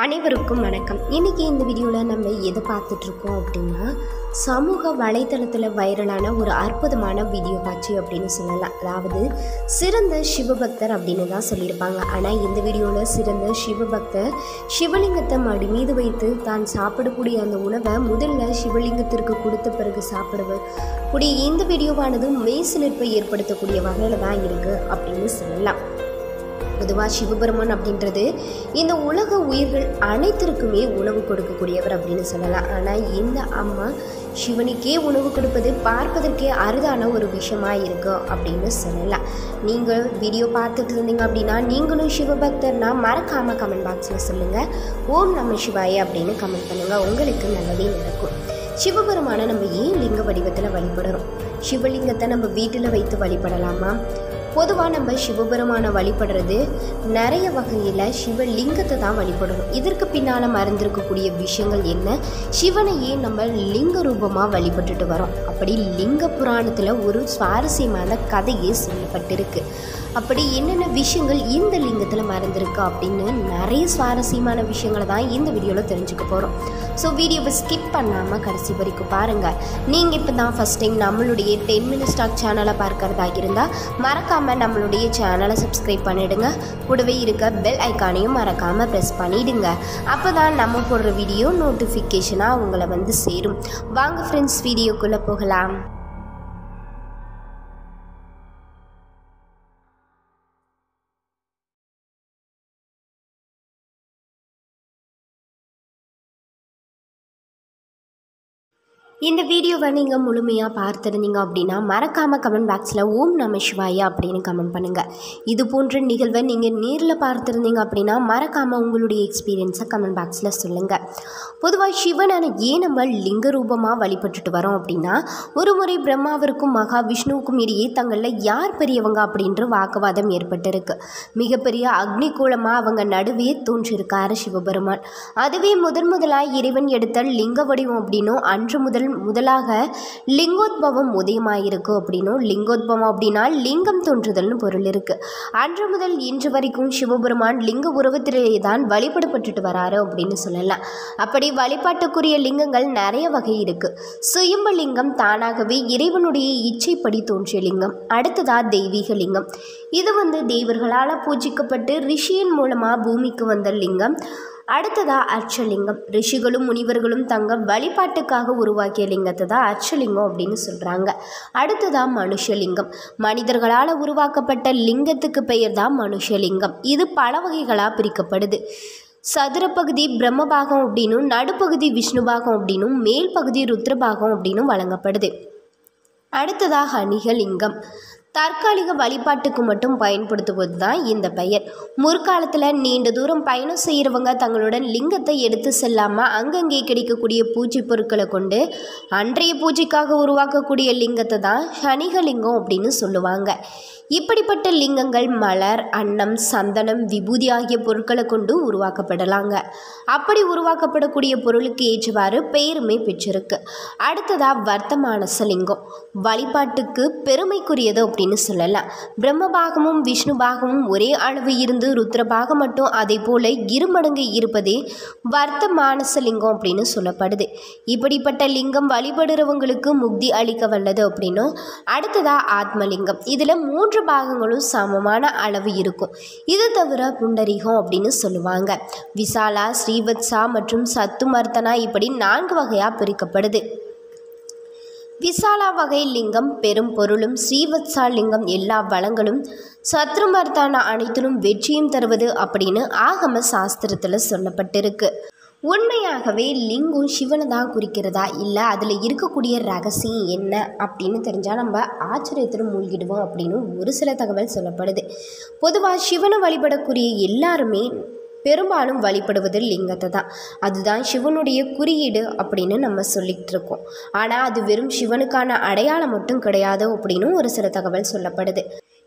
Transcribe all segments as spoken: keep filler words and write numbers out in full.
அனைவருக்கும் வணக்கம். இன்றைக்கி இந்த வீடியோவில் நம்ம எதை பார்த்துட்ருக்கோம் அப்படின்னா, சமூக வலைத்தளத்தில் வைரலான ஒரு அற்புதமான வீடியோ காட்சி அப்படின்னு சொல்லலாம். அதாவது சிறந்த சிவபக்தர் அப்படின்னு தான் சொல்லியிருப்பாங்க. ஆனால் இந்த வீடியோவில் சிறந்த சிவபக்தர் சிவலிங்கத்தை மடி மீது வைத்து தான் சாப்பிடக்கூடிய அந்த உணவை முதல்ல சிவலிங்கத்திற்கு கொடுத்த பிறகு சாப்பிடுவது கூடிய இந்த வீடியோவானது மெய்சிலிர்ப்பை ஏற்படுத்தக்கூடிய வகையில் தான் இருக்குது அப்படின்னு சொல்லலாம். பொதுவாக சிவபெருமான் அப்படின்றது இந்த உலக உயிர்கள் அனைத்திற்குமே உணவு கொடுக்கக்கூடியவர் அப்படின்னு சொல்லலாம். ஆனால் இந்த அம்மா சிவனுக்கே உணவு கொடுப்பது பார்ப்பதற்கே அரிதான ஒரு விஷயமாக இருக்கு அப்படின்னு சொல்லலாம். நீங்கள் வீடியோ பார்த்துட்டு இருந்தீங்க அப்படின்னா நீங்களும் சிவபக்தர்னா மறக்காமல் கமெண்ட் பாக்ஸில் சொல்லுங்கள். ஓம் நம சிவாய அப்படின்னு கமெண்ட் பண்ணுங்கள். உங்களுக்கு நல்லதே நடக்கும். சிவபெருமானை நம்ம ஏன் லிங்க வடிவத்தில் வழிபடுறோம்? சிவலிங்கத்தை நம்ம வீட்டில் வைத்து வழிபடலாமா? பொதுவாக நம்ம சிவபெருமானை வழிபடுறது நிறைய வகையில் சிவலிங்கத்தை தான் வழிபடணும். இதற்கு பின்னால் மறந்திருக்கக்கூடிய விஷயங்கள் என்ன? சிவனையே நம்ம லிங்க ரூபமாக வழிபட்டுட்டு வரோம். அப்படி லிங்க புராணத்தில் ஒரு சுவாரஸ்யமான கதையே சொல்லப்பட்டிருக்கு. அப்படி என்னென்ன விஷயங்கள் இந்த லிங்கத்தில் மறந்துருக்கு அப்படின்னு நிறைய சுவாரஸ்யமான விஷயங்களை தான் இந்த வீடியோவில் தெரிஞ்சுக்க போகிறோம். ஸோ வீடியோவை ஸ்கிப் பண்ணாமல் கடைசி வரைக்கும் பாருங்கள். நீங்கள் இப்போ தான் ஃபஸ்ட் டைம் நம்மளுடைய டென் மினிட்ஸ் டாக் சேனலை பார்க்குறதா இருந்தால் மறக்காமல் நம்மளுடைய சேனலை சப்ஸ்கிரைப் பண்ணிவிடுங்க. கூடவே இருக்க பெல் ஐக்கானையும் மறக்காமல் ப்ரெஸ் பண்ணிவிடுங்க. அப்போ தான் நம்ம போடுற வீடியோ நோட்டிஃபிகேஷனாக உங்களை வந்து சேரும். வாங்க ஃப்ரெண்ட்ஸ், வீடியோக்குள்ளே போகலாம். இந்த வீடியோவை நீங்கள் முழுமையாக பார்த்துருந்தீங்க அப்படின்னா மறக்காமல் கமெண்ட் பாக்ஸில் ஓம் நம சிவாயா அப்படின்னு கமெண்ட் பண்ணுங்கள். இது போன்ற நிகழ்வை நீங்கள் நேரில் பார்த்துருந்தீங்க அப்படின்னா மறக்காமல் உங்களுடைய எக்ஸ்பீரியன்ஸை கமெண்ட் பாக்ஸில் சொல்லுங்கள். பொதுவாக சிவனை ஏன் நம்ம லிங்க ரூபமாக வழிபட்டுட்டு வரோம் அப்படின்னா, ஒரு முறை பிரம்மாவிற்கும் மகாவிஷ்ணுவுக்கும் இடையே தங்களில் யார் பெரியவங்க அப்படின்ற வாக்குவாதம் ஏற்பட்டிருக்கு. மிகப்பெரிய அக்னி கூலமாக அவங்க நடுவே தோன்றியிருக்காரு சிவபெருமான். அதுவே முதன் முதலாக இறைவன் எடுத்த லிங்க வடிவம் அப்படின்னும் அன்று முதல் முதலாக லிங்கோத்பவம் உதயமாயிருக்கு அப்படின்னும், லிங்கோத்பவம் அப்படின்னா லிங்கம் தோன்றுதல்னு பொருள் இருக்கு. அன்று முதல் இன்று வரைக்கும் சிவபெருமான் லிங்க உருவத்திலேயே தான் வழிபடப்பட்டுட்டு வராரு அப்படின்னு சொல்லலாம். அப்படி வழிபாட்டுக்குரிய லிங்கங்கள் நிறைய வகை இருக்கு. சுயம்பு லிங்கம் தானாகவே இறைவனுடைய இச்சைப்படி தோன்றிய லிங்கம். அடுத்ததா தெய்வீக லிங்கம். இது வந்து தெய்வர்களால் பூஜிக்கப்பட்டு ரிஷியின் மூலமா பூமிக்கு வந்த லிங்கம். அடுத்ததா அர்ச்சலிங்கம். ரிஷிகளும் முனிவர்களும் தங்கள் வழிபாட்டுக்காக உருவாக்கிய லிங்கத்தை தான் அர்ச்சலிங்கம் அப்படின்னு சொல்கிறாங்க. அடுத்ததா மனுஷலிங்கம். மனிதர்களால் உருவாக்கப்பட்ட லிங்கத்துக்கு பெயர் தான் மனுஷலிங்கம். இது பல வகைகளாக பிரிக்கப்படுது. சதுரப்பகுதி பிரம்மபாகம் அப்படின்னும், நடுப்பகுதி விஷ்ணுபாகம் அப்படின்னும், மேல் பகுதி ருத்ரபாகம் அப்படின்னும் வழங்கப்படுது. அடுத்ததாக அணிகலிங்கம். தற்காலிக வழிபாட்டுக்கு மட்டும் பயன்படுத்துவது தான் இந்த பெயர். முற்காலத்தில் நீண்ட தூரம் பயணம் செய்கிறவங்க தங்களுடன் லிங்கத்தை எடுத்து செல்லாமல் அங்கங்கே கிடைக்கக்கூடிய பூஜை பொருட்களை கொண்டு அன்றைய பூஜைக்காக உருவாக்கக்கூடிய லிங்கத்தை தான் சனிகலிங்கம் அப்படின்னு சொல்லுவாங்க. இப்படிப்பட்ட லிங்கங்கள் மலர், அன்னம், சந்தனம், விபூதி ஆகிய பொருட்களை கொண்டு உருவாக்கப்படலாங்க. அப்படி உருவாக்கப்படக்கூடிய பொருளுக்கு ஏற்றவாறு பெயருமே பெற்றிருக்கு. அடுத்ததாக வர்த்தமானச லிங்கம். வழிபாட்டுக்கு பெருமைக்குரியது அப்படின்னு சொல்லலாம். பிரம்மபாகமும் விஷ்ணுபாகமும் ஒரே அளவு இருந்து ருத்ரபாகம் மட்டும் அதே போல இருமடங்கு இருப்பதே வர்த்தமானச லிங்கம் அப்படின்னு சொல்லப்படுது. இப்படிப்பட்ட லிங்கம் வழிபடுறவங்களுக்கு முக்தி அளிக்க வல்லது அப்படின்னும். அடுத்ததா ஆத்மலிங்கம். இதில் மூன்று பாகங்களும் சமமான அளவு இருக்கும். இது தவிர புண்டரீகம் அப்படின்னு சொல்லுவாங்க. விசாலா, ஸ்ரீவத்சா மற்றும் சத்துமர்த்தனா இப்படி நான்கு வகையாக பிரிக்கப்படுது. விசாலா வகை லிங்கம் பெரும் பொருளும், ஸ்ரீவத்சா லிங்கம் எல்லா வளங்களும், சத்ருமர்த்தான அனைத்திலும் வெற்றியும் தருவது அப்படின்னு ஆகம சாஸ்திரத்தில் சொல்லப்பட்டிருக்கு. உண்மையாகவே லிங்கம் சிவனை தான் குறிக்கிறதா, இல்லை அதில் இருக்கக்கூடிய ரகசியம் என்ன அப்படின்னு தெரிஞ்சால் நம்ம ஆச்சரியத்தில் மூழ்கிடுவோம் அப்படின்னு ஒரு சில தகவல் சொல்லப்படுது. பொதுவாக சிவனை வழிபடக்கூடிய எல்லாருமே பெரும்பாலும் வழிபடுவது லிங்கத்தை தான். அதுதான் சிவனுடைய குறியீடு அப்படின்னு நம்ம சொல்லிகிட்டு இருக்கோம். ஆனால் அது வெறும் சிவனுக்கான அடையாளம் மட்டும் கிடையாது அப்படின்னு ஒரு சில தகவல் சொல்லப்படுது.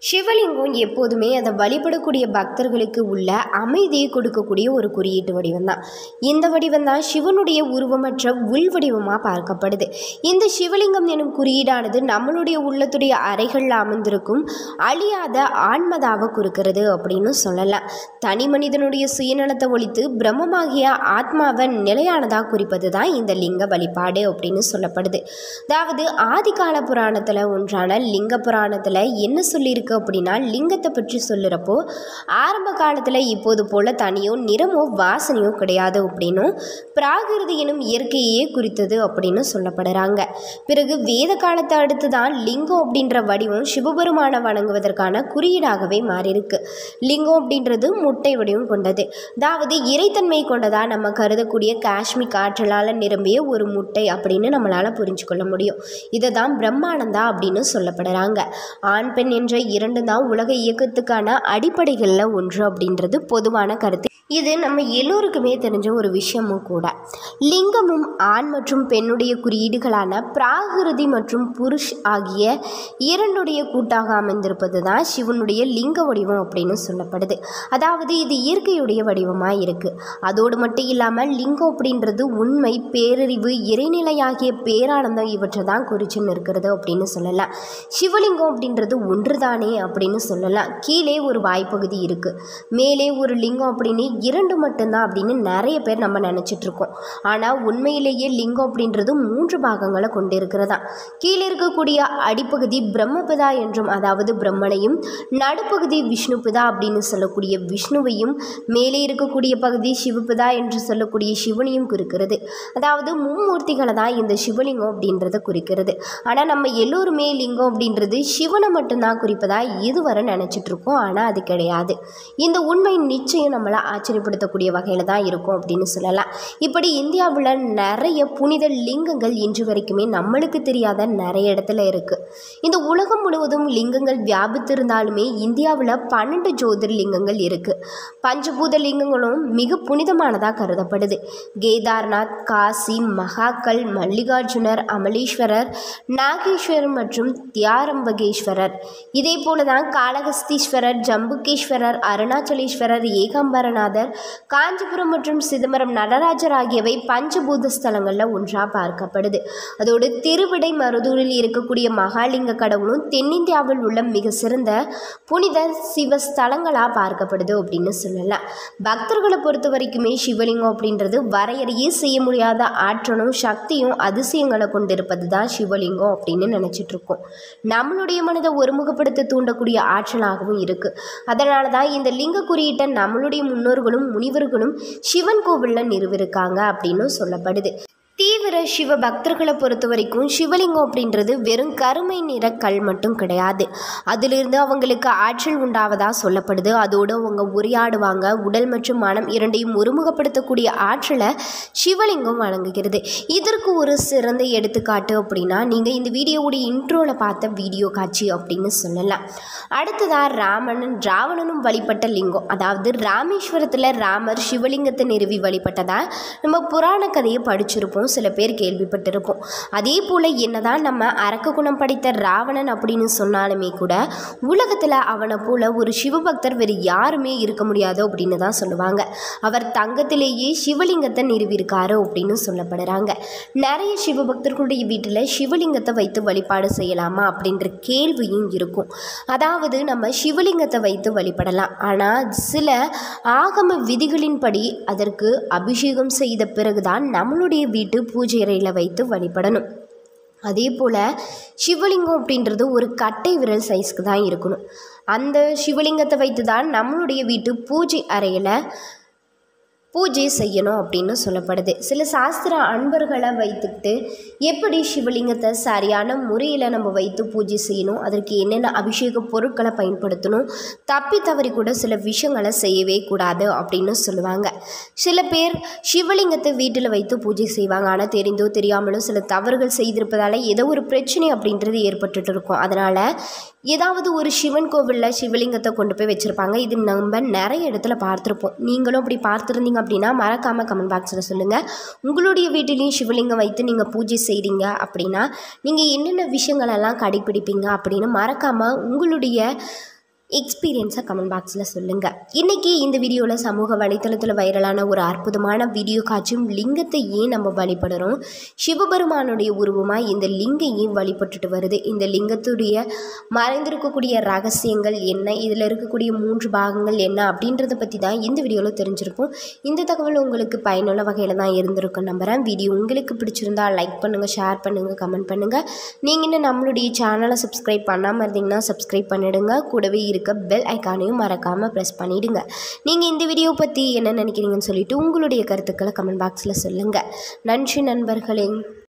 சிவலிங்கம் எப்போதுமே அதை வழிபடக்கூடிய பக்தர்களுக்கு உள்ள அமைதியை கொடுக்கக்கூடிய ஒரு குறியீட்டு வடிவம் தான். இந்த வடிவம் தான் சிவனுடைய உருவமற்ற உள் வடிவமாக பார்க்கப்படுது. இந்த சிவலிங்கம் எனும் குறியீடானது நம்மளுடைய உள்ளத்துடைய அறைகளில் அமர்ந்திருக்கும் அழியாத ஆன்மதாவை குறிக்கிறது அப்படின்னு சொல்லலாம். தனி மனிதனுடைய சுயநலத்தை ஒழித்து பிரம்மமாகிய ஆத்மாவை நிலையானதாக குறிப்பது தான் இந்த லிங்க வழிபாடு அப்படின்னு சொல்லப்படுது. அதாவது ஆதிகால புராணத்தில் ஒன்றான லிங்க புராணத்தில் என்ன சொல்லியிருக்கு அப்படின்னா, லிங்கத்தை பற்றி சொல்லுறப்போ ஆரம்ப காலத்தில் இப்போது போல தனியோ நிறமோ வாசனையோ கிடையாது அப்படின்னும் பிராகிருதி எனும் இயற்கையே குறித்தது அப்படின்னு சொல்லப்படுறாங்க. பிறகு வேத காலத்தை அடுத்து தான் லிங்கம் அப்படின்ற வடிவம் சிவபெருமானை வணங்குவதற்கான குறியீடாகவே மாறியிருக்கு. லிங்கம் அப்படின்றது முட்டை வடிவம் கொண்டது, அதாவது இறைத்தன்மை கொண்டதா நம்ம கருதக்கூடிய காஷ்மீர் காற்றலால் நிரம்பிய ஒரு முட்டை அப்படின்னு நம்மளால் புரிஞ்சு கொள்ள முடியும். இதை தான் பிரம்மானந்தா அப்படின்னு சொல்லப்படுறாங்க. ஆண் பெண் என்ற இரண்டு தான் உலக இயக்கத்துக்கான அடிப்படைகளில் ஒன்று அப்படின்றது பொதுவான கருத்து. இது நம்ம எல்லோருக்குமே தெரிஞ்ச ஒரு விஷயமும் கூட. லிங்கமும் ஆண் மற்றும் பெண்ணுடைய குறியீடுகளான பிராகிருதி மற்றும் புருஷ் ஆகிய இரண்டுடைய கூட்டாக அமைந்திருப்பது தான் சிவனுடைய லிங்க வடிவம் அப்படின்னு சொல்லப்படுது. அதாவது இது இயற்கையுடைய வடிவமாக இருக்குது. அதோடு மட்டும் இல்லாமல் லிங்கம் அப்படின்றது உண்மை, பேரறிவு, இறைநிலையாகிய பேரானந்தம் இவற்றை தான் குறிச்சுன்னு இருக்கிறது அப்படின்னு சொல்லலாம். சிவலிங்கம் அப்படின்றது ஒன்று தானே அப்படின்னு சொல்லலாம். கீழே ஒரு வாய்ப்பகுதி இருக்குது, மேலே ஒரு லிங்கம் அப்படின்னு இரண்டு மட்டும்தான் அப்படின்னு நிறைய பேர் நம்ம நினச்சிட்டு இருக்கோம். ஆனால் உண்மையிலேயே லிங்கம் அப்படின்றது மூன்று பாகங்களை கொண்டு இருக்கிறதா. கீழே இருக்கக்கூடிய அடிப்பகுதி பிரம்மபிதா என்றும், அதாவது பிரம்மனையும், நடுப்பகுதி விஷ்ணுபிதா அப்படின்னு சொல்லக்கூடிய விஷ்ணுவையும், மேலே இருக்கக்கூடிய பகுதி சிவபிதா என்று சொல்லக்கூடிய சிவனையும் குறிக்கிறது. அதாவது மும்மூர்த்திகளை தான் இந்த சிவலிங்கம் அப்படின்றத குறிக்கிறது. ஆனால் நம்ம எல்லோருமே லிங்கம் அப்படின்றது சிவனை மட்டும்தான் குறிப்பதா இதுவரை நினச்சிட்டு இருக்கோம். ஆனால் அது கிடையாது. இந்த உண்மை நிச்சயம் நம்மளை ஆச்சரியப்படுத்தக்கூடிய வகையில் தான் இருக்கும் அப்படின்னு சொல்லலாம். இப்படி இந்தியாவில் நிறைய புனித லிங்கங்கள் இன்று வரைக்குமே நம்மளுக்கு தெரியாத நிறைய இடத்துல இருக்குது. இந்த உலகம் முழுவதும் லிங்கங்கள் வியாபித்திருந்தாலுமே இந்தியாவில் பன்னெண்டு ஜோதிர்லிங்கங்கள் இருக்குது. பஞ்சபூத லிங்கங்களும் மிக புனிதமானதாக கருதப்படுது. கேதார்நாத், காசி, மகாக்கல், மல்லிகார்ஜுனர், அமலேஸ்வரர், நாகேஸ்வரர் மற்றும் தியாரம்பகேஸ்வரர். இதே போல தான் காளஹஸ்தீஸ்வரர், ஜம்புகேஸ்வரர், அருணாச்சலேஸ்வரர், ஏகாம்பரநாதர், காஞ்சிபுரம் மற்றும் சிதம்பரம் நடராஜர் ஆகியவை பஞ்சபூத ஸ்தலங்களில் ஒன்றாக பார்க்கப்படுது. அதோடு திருவிடை மருதூரில் இருக்கக்கூடிய மகாலிங்க கடவுளும் தென்னிந்தியாவில் உள்ள மிக சிறந்த புனித சிவ ஸ்தலங்களாக பார்க்கப்படுது அப்படின்னு சொல்லலாம். பக்தர்களை பொறுத்த வரைக்குமே சிவலிங்கம் அப்படின்றது வரையறையே செய்ய முடியாத ஆற்றலும் சக்தியும் அதிசயங்களை கொண்டிருப்பது தான் சிவலிங்கம் அப்படின்னு நினச்சிட்டு இருக்கோம். நம்மளுடைய மனதை ஒருமுகப்படுத்த தூண்டக்கூடிய ஆற்றலாகவும் இருக்குது. அதனால தான் இந்த லிங்க குறியீட்டை நம்மளுடைய முன்னோர்களும் முனிவர்களும் சிவன் கோவிலில் நிறுவிருக்காங்க அப்படின்னு சொல்லப்படுது. தீவிர சிவ பக்தர்களை பொறுத்த வரைக்கும் சிவலிங்கம் அப்படின்றது வெறும் கருமை நிற கல் மட்டும் கிடையாது. அதிலிருந்து அவங்களுக்கு ஆற்றல் உண்டாவதாக சொல்லப்படுது. அதோடு அவங்க உரையாடுவாங்க. உடல் மற்றும் மனம் இரண்டையும் ஒருமுகப்படுத்தக்கூடிய ஆற்றலை சிவலிங்கம் வழங்குகிறது. இதற்கு ஒரு சிறந்த எடுத்துக்காட்டு அப்படின்னா நீங்கள் இந்த வீடியோவுடைய இன்ட்ரோவில் பார்த்த வீடியோ காட்சி அப்படின்னு சொல்லலாம். அடுத்ததாக ராமனும் ராவணனும் வழிபட்ட லிங்கம், அதாவது ராமேஸ்வரத்தில் ராமர் சிவலிங்கத்தை நிறுவி வழிபட்டதா நம்ம புராண கதையை படிச்சிருப்போம், சில பேர் கேள்விப்பட்டிருப்போம். அதே போல் என்னதான் நம்ம அரக்க குணம் படைத்த ராவணன் அப்படின்னு சொன்னாலுமே கூட உலகத்தில் அவனை போல ஒரு சிவபக்தர் வேறு யாருமே இருக்க முடியாது அப்படின்னு தான் சொல்லுவாங்க. அவர் தங்கத்திலேயே சிவலிங்கத்தை நிறுவியிருக்காரு அப்படின்னு சொல்லப்படுறாங்க. நிறைய சிவபக்தர்களுடைய வீட்டில் சிவலிங்கத்தை வைத்து வழிபாடு செய்யலாமா அப்படின்ற கேள்வியும் இருக்கும். அதாவது நம்ம சிவலிங்கத்தை வைத்து வழிபடலாம், ஆனால் சில ஆகம விதிகளின்படி அதற்கு அபிஷேகம் செய்த பிறகுதான் நம்மளுடைய வீட்டு பூஜை அறையில் வைத்து வழிபடணும். அதே போல் சிவலிங்கம் அப்படின்றது ஒரு கட்டை விரல் சைஸ்க்கு தான் இருக்கணும். அந்த சிவலிங்கத்தை வைத்து தான் நம்மளுடைய வீட்டு பூஜை அறையில் பூஜை செய்யணும் அப்படின்னு சொல்லப்படுது. சில சாஸ்திர அன்பர்களை வைத்துக்கிட்டு எப்படி சிவலிங்கத்தை சரியான முறையில் நம்ம வைத்து பூஜை செய்யணும், அதற்கு என்னென்ன அபிஷேக பொருட்களை பயன்படுத்தணும், தப்பி தவறி கூட சில விஷயங்களை செய்யவே கூடாது அப்படின்னு சொல்லுவாங்க. சில பேர் சிவலிங்கத்தை வீட்டில் வைத்து பூஜை செய்வாங்க, ஆனால் தெரிந்தோ தெரியாமலோ சில தவறுகள் செய்திருப்பதால் ஏதோ ஒரு பிரச்சனை அப்படின்றது ஏற்பட்டுட்டு இருக்கும். அதனால் ஏதாவது ஒரு சிவன் கோவிலில் சிவலிங்கத்தை கொண்டு போய் வச்சுருப்பாங்க. இது நம்ம நிறைய இடத்துல பார்த்துருப்போம். நீங்களும் அப்படி பார்த்துருந்தீங்க அப்படின்னா மறக்காமல் கமெண்ட் பாக்ஸில் சொல்லுங்கள். உங்களுடைய வீட்டிலையும் சிவலிங்கம் வைத்து நீங்கள் பூஜை செய்கிறீங்க அப்படின்னா நீங்கள் என்னென்ன விஷயங்களெல்லாம் கடைப்பிடிப்பீங்க அப்படின்னு மறக்காமல் உங்களுடைய எக்ஸ்பீரியன்ஸை கமெண்ட் பாக்ஸில் சொல்லுங்கள். இன்றைக்கி இந்த வீடியோவில் சமூக வலைத்தளத்தில் வைரலான ஒரு அற்புதமான வீடியோ காட்சியும் லிங்கத்தை ஏன் நம்ம வழிபடுறோம், சிவபெருமானுடைய உருவமாக இந்த லிங்கம் ஏன் வழிபட்டுட்டு வருது, இந்த லிங்கத்துடைய மறைந்திருக்கக்கூடிய ரகசியங்கள் என்ன, இதில் இருக்கக்கூடிய மூன்று பாகங்கள் என்ன அப்படின்றத பற்றி தான் இந்த வீடியோவில் தெரிஞ்சிருப்போம். இந்த தகவல் உங்களுக்கு பயனுள்ள வகையில் தான் இருந்திருக்கும் நம்புகிறேன். வீடியோ உங்களுக்கு பிடிச்சிருந்தால் லைக் பண்ணுங்கள், ஷேர் பண்ணுங்கள், கமெண்ட் பண்ணுங்கள். நீங்கள் இன்னும் நம்மளுடைய சேனலை சப்ஸ்கிரைப் பண்ணாமல் இருந்தீங்கன்னா சப்ஸ்கிரைப் பண்ணிவிடுங்க. கூடவே இருக்க பெல் ஐக்கானையும் மறக்காமல் ப்ரெஸ் பண்ணிவிடுங்க. நீங்கள் இந்த வீடியோ பற்றி என்ன நினைக்கிறீங்கன்னு சொல்லிவிட்டு உங்களுடைய கருத்துக்களை கமெண்ட் பாக்ஸில் சொல்லுங்கள். நன்றி நண்பர்களே.